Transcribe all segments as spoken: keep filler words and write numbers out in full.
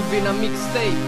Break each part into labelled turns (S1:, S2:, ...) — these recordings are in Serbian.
S1: Urbina Mixtape.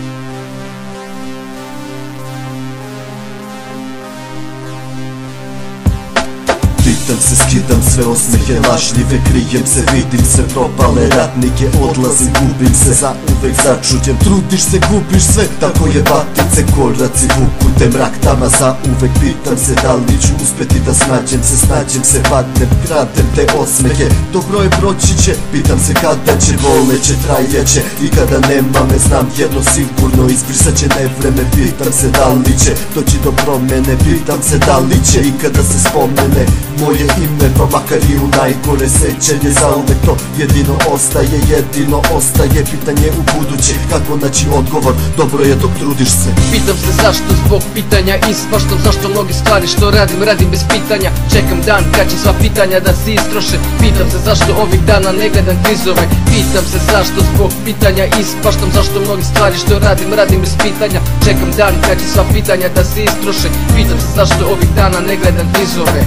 S2: Pitam se, skidam sve osmehe lažljive, krijem se, vidim se, propale ratnike, odlazim, gubim se, za uvek začuđen. Trudiš se, gubiš sve, tako je vatice, koraci vuku te mrak tama, za uvek pitam se da li ću uspeti da snađem se, snađem se, padnem, kradem te osmehe, dobro je proći će, pitam se kada će, voleće, trajeće, i kada nema me znam jedno sigurno, izbrisat će nevreme, pitam se da li će doći do promene, pitam se da li će i kada se spomene moje ime, pa makar i u najgore sećanje, zauvek to jedino ostaje, jedino ostaje pitanje u buduće, kako naći odgovor, dobro je dok trudiš se.
S1: Pitam se zašto zbog pitanja ispaštam, zašto mnogi stvari što radim, radim bez pitanja. Čekam dan kad će sva pitanja da se istroše, pitam se zašto ovih dana ne gledam kvizove. Pitam se zašto zbog pitanja ispaštam, zašto mnogi stvari što radim, radim bez pitanja. Čekam dan kad će sva pitanja da se istroše, pitam se zašto ovih dana ne gledam kvizove.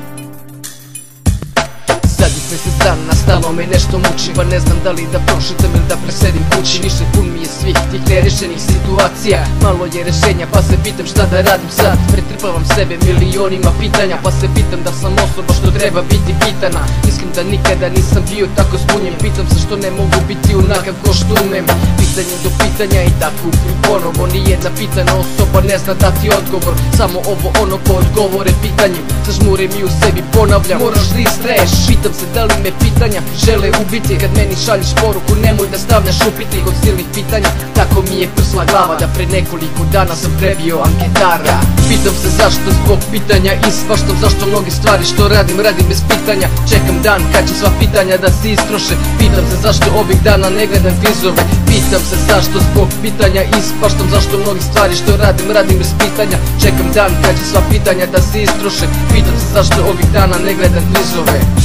S1: Zadnjih mjesec dana stalo me nešto muči, pa ne znam da li da prošetam ili da presedim kući. Više pun mi je svih tih nerešenih situacija, malo je rešenja pa se pitam šta da radim sad. Pretrpavam sebe milionima pitanja, pa se pitam da sam osoba što treba biti pitana. Mislim da nikada nisam bio tako zbunjen, pitam se što ne mogu biti onakav ko što umem. Pitanje do pitanja i tako ponovo, nijedna pitana osoba ne zna dati odgovor, samo ovo ono ko odgovore pitanjem. Zažmurim i u sebi ponavljam, moraš da istraješ. Pitam se da li me pitanja žele ubiti, kad meni šalješ poruku nemoj da stavljaš upiti. Kod silnih pitanja tako mi je prsla glava, da pre nekoliko dana sam prebio anketara. Pitam se zašto zbog pitanja ispaštam, zašto mnogi stvari što radim, radim bez pitanja. Čekam dan kad će sva pitanja da se istroše, pitam se zašto ovih dana ne gledam kvizove. Pitam se zašto zbog pitanja ispaštam, zašto mnogi stvari što radim, radim bez pitanja. Čekam dan kad će sva pitanja da se istroše, pitam se zašto ovih dana ne gledam kvizove.